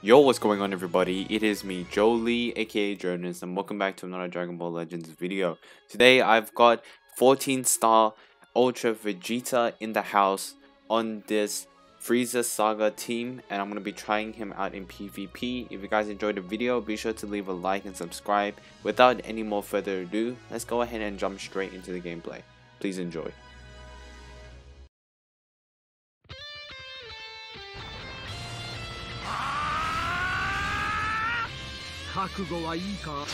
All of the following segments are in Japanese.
Yo, what's going on everybody? It is me, Jolie, aka Jonas, and welcome back to another Dragon Ball Legends video. Today I've got 14-star Ultra Vegeta in the house on this Frieza saga team, and I'm going to be trying him out in PvP. If you guys enjoyed the video, be sure to leave a like and subscribe. Without any more further ado, let's go ahead and jump straight into the gameplay. Please enjoy. 覚悟はいいか。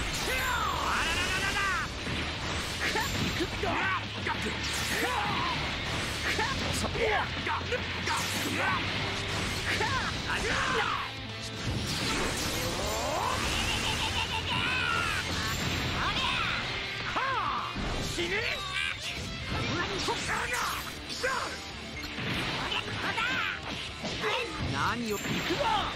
何を行くわ。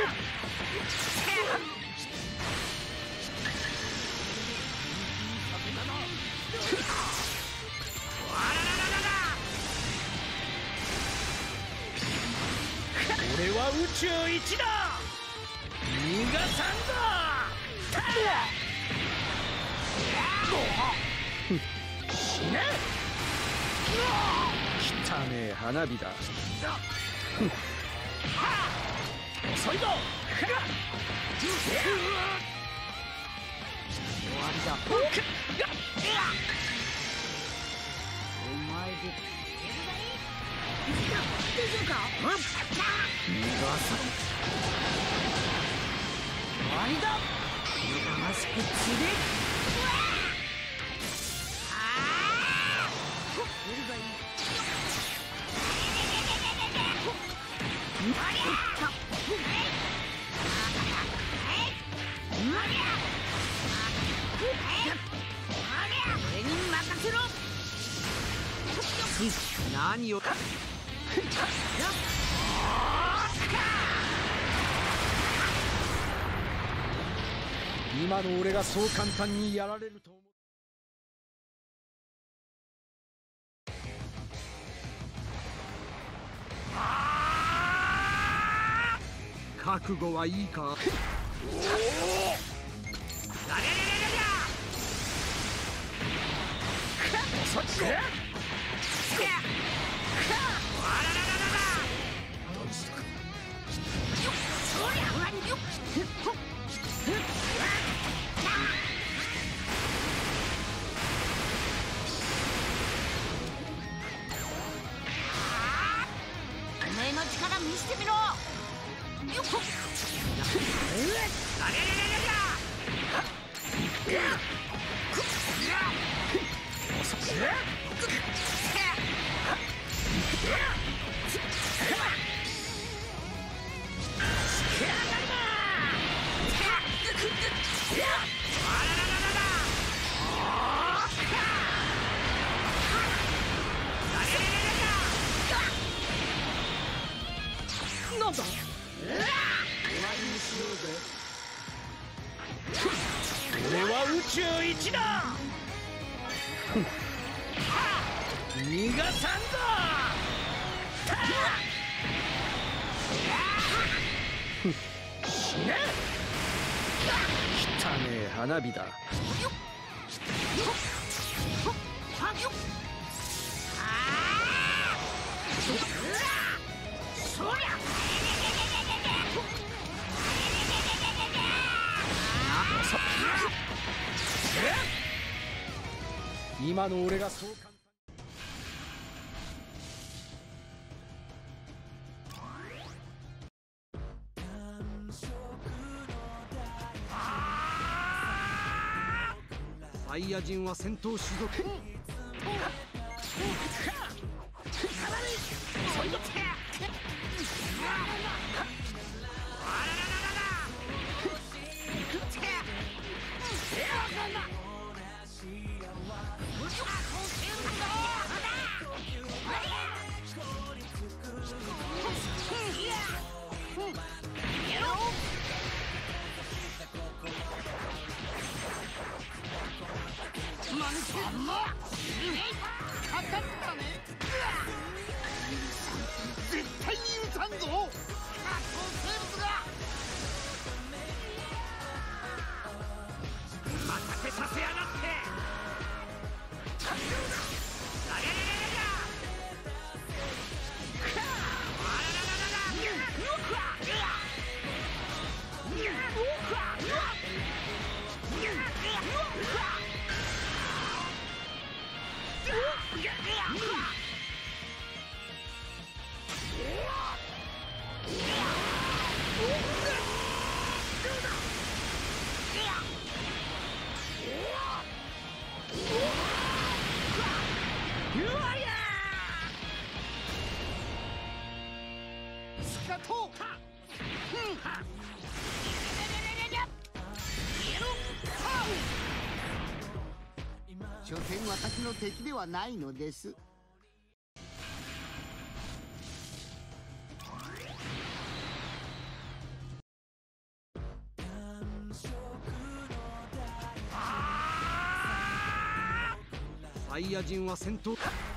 俺は宇宙一だ。逃がさんぞ。死ね。汚ねえ花火だ。遅いぞ。終わりだ。お前で大丈夫か？逃がさん。終わりだ。魂くつれ。俺に任せろ。何を。今の俺がそう簡単にやられると思う。覚悟はいいか。そっち。お前の力見せてみろ。なんだ。俺は宇宙一だ。逃がさんぞ。死ね。汚ねえ花火だ。そりゃ。今の俺がそう簡単に。サイヤ人は戦闘種族。絶対に許さんぞ。生物が所詮私の敵ではないのです。 サイヤ人は戦闘。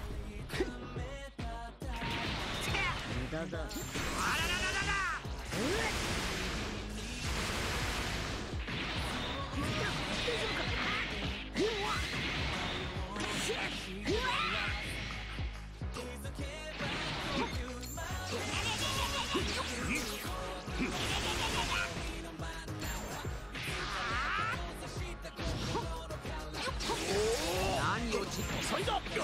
無駄だ。 何をち遅いぞ。行く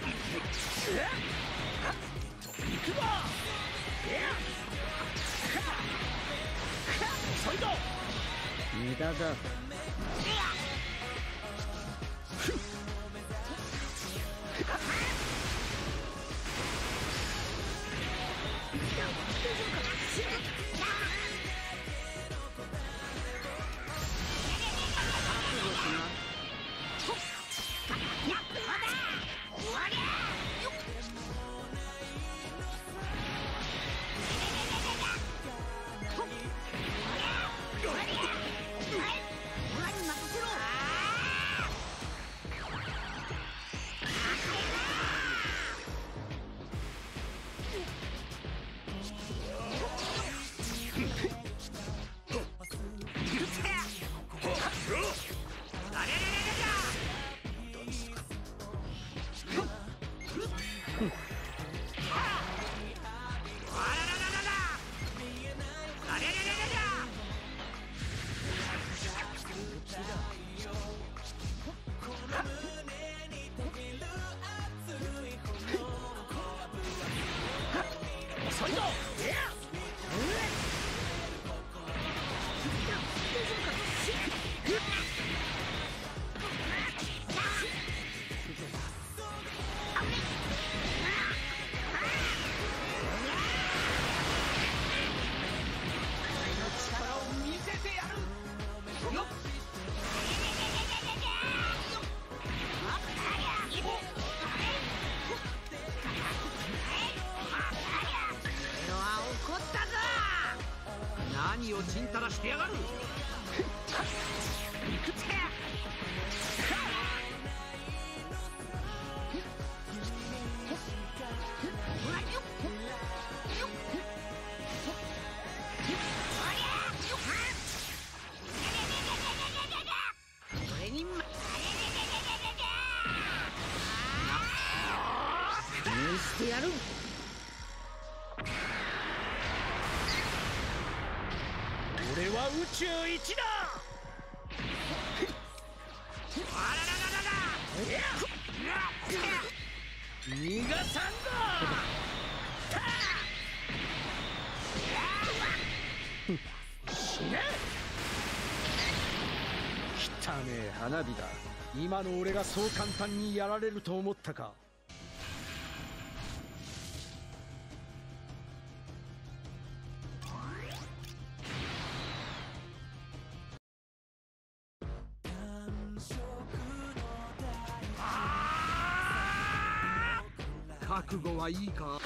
ぞ。遅いぞ。 無駄だ。 何をちんたらしてやがる。 してやる。 俺は宇宙一だ。逃がさんぞ。死ね。汚ねえ花火だ。今の俺がそう簡単にやられると思ったか。覚悟はいいか。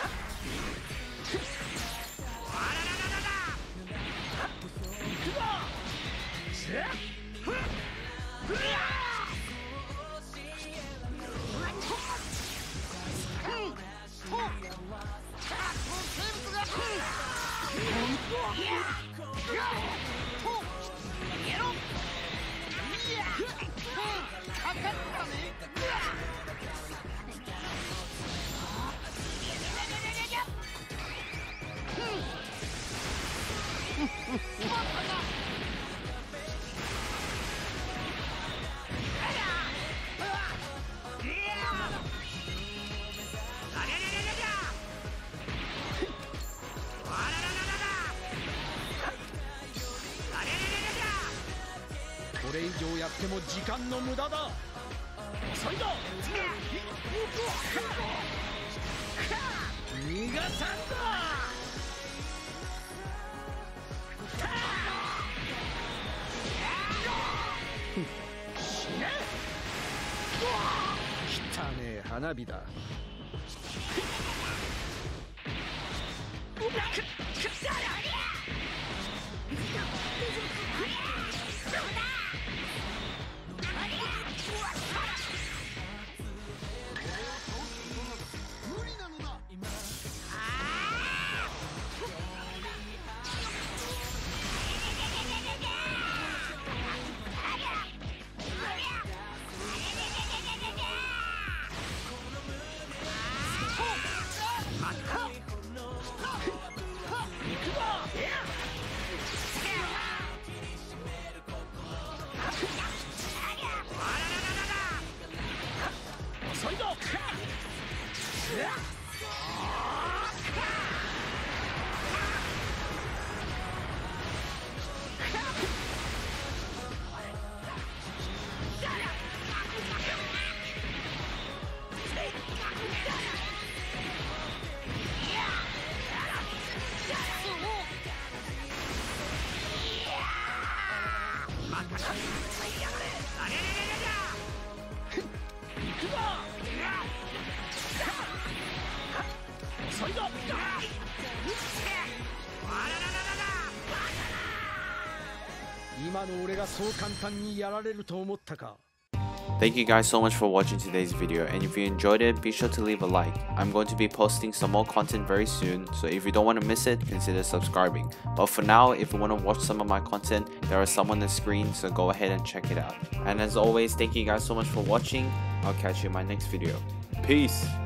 これ以上やっても時間の無駄だ。遅いぞ。逃がさんぞ。死ね。 花火だ。 無理なのだ。 遅いぞ。遅いぞ。今の俺がそう簡単にやられると思ったか。 Thank you guys so much for watching today's video, and if you enjoyed it, be sure to leave a like. I'm going to be posting some more content very soon, so if you don't want to miss it, consider subscribing. But for now, if you want to watch some of my content, there are some on the screen, so go ahead and check it out. And as always, thank you guys so much for watching. I'll catch you in my next video. Peace!